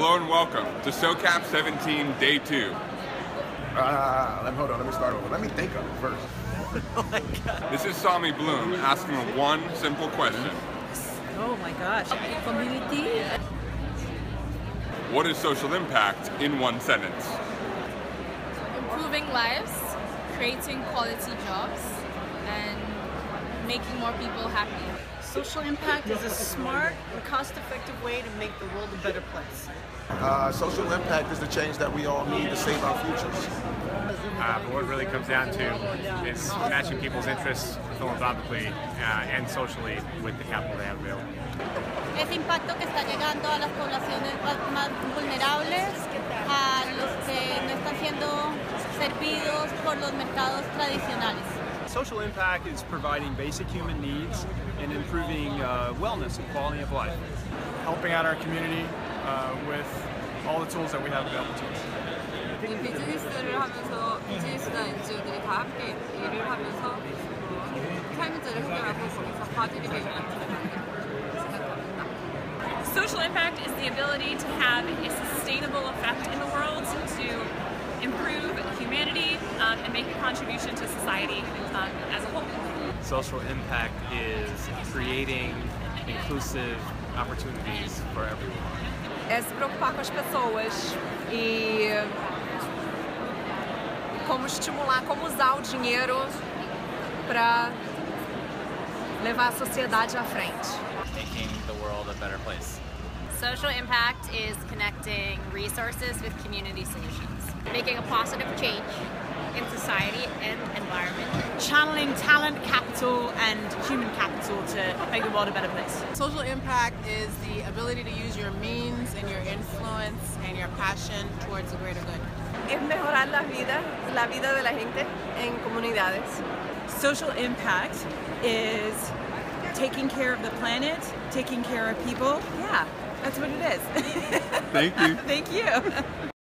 Hello and welcome to SoCap 17 Day 2. Hold on, let me start over. Let me think of it first. Oh my God. This is Sami Bloom asking one simple question. Oh my gosh. Community. What is social impact in one sentence? Improving lives, creating quality jobs, and making more people happy. Social impact is a smart and cost-effective way to make the world a better place. Social impact is the change that we all need to save our futures. But what it really comes down to is matching people's interests philanthropically and socially with the capital they have available. Ese impacto que está llegando a las poblaciones más vulnerables, a los que no están siendo servidos por los mercados tradicionales. Social impact is providing basic human needs and improving wellness and quality of life. Helping out our community with all the tools that we have available to us. 비즈니스를 하면서 비즈니스나 NGO들이 다 함께 일을 하면서 삶의 질을 해결하고 거기서 과제를 해결하는 생각합니다. Social impact is the ability to have a sustainable effect in the world to improve humanity and make a contribution to society as a whole. Social impact is creating inclusive opportunities for everyone. É se preocupar com as pessoas e como estimular, como usar o dinheiro para levar a sociedade à frente. Making the world a better place. Social impact is connecting resources with community solutions. Making a positive change in society and environment. Channeling talent, capital and human capital to make the world a better place. Social impact is the ability to use your means and your influence and your passion towards the greater good. Es mejorar la vida de la gente en comunidades. Social impact is taking care of the planet, taking care of people. Yeah, that's what it is. Thank you. Thank you.